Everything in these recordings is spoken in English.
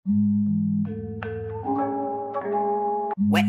Wet.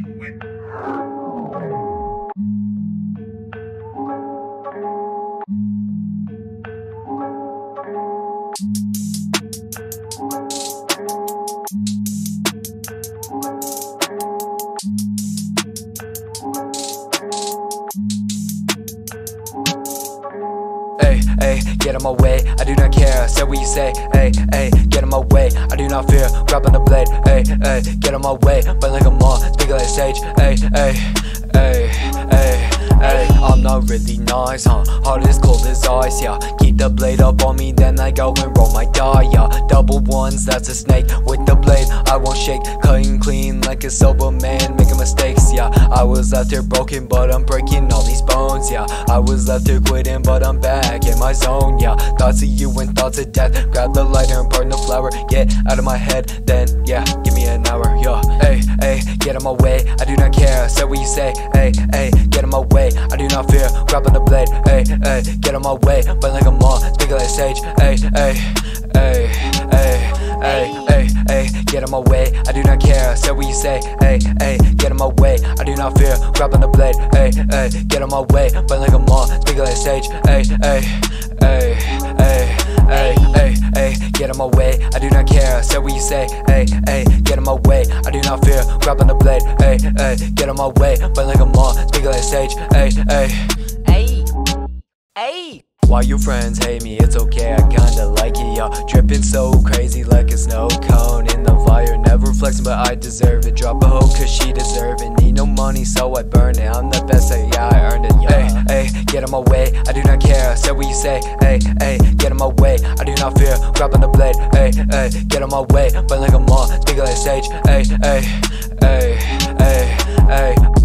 Ay, ay, get in my way, I do not care, say what you say. Ay, ay, get in my way, I do not fear, grabbing the blade. Ay, ay, get in my way, burn like a moth, speak like a sage. Ay, ay, ay, ay, ay, I'm not really nice, huh? Heart is cold as ice, yeah. Keep the blade up on me, then I go and roll my die, yeah. Double ones, that's a snake. With the blade, I won't shake. Cutting clean like a sober man, making mistakes, yeah. I was left here broken, but I'm breaking all these bones, yeah. I was left here quitting, but I'm back in my zone, yeah. Thoughts of you and thoughts of death. Grab the lighter and burn the flower. Get out of my head, then, yeah, give me an hour, yeah. Ay, ay, get in my way, I do not care, say what you say. Ay, ay, get in my way, I do not fear, grabbing the blade. Ay, ay, get in my way, burn like a moth, speak like a sage. Ay, ay, ay, ay, ay, ay, ay, get in my way, I do not care, say what you say. Ay, ay, get in my way, I do not fear, grabbing the blade. Ay, ay, get in my way, burn like a moth, speak like a sage. Ay, ay, ay, ay, ay, ay, ay, get in my way, I do not care, say what you say. Ay, ay, get in my way, I do not fear, grabbing the blade. Ay, ay, get in my way, burn like a moth, speak like a sage. Ay, ay, Ay. Ay. why your friends hate me, it's okay, I kinda like it, y'all. Dripping so crazy like a snow cone in the fire. Never flexing, but I deserve it. Drop a hoe cause she deserve it. Need no money, so I burn it. I'm the best, yeah, I earned it. Ay, ay, get in my way, I do not care, say what you say. Ay, ay, get in my way, I do not fear, grabbing the blade. Ay, ay, get in my way, burn like a moth, speak like a sage. Ay, ay, ay, ay, ay.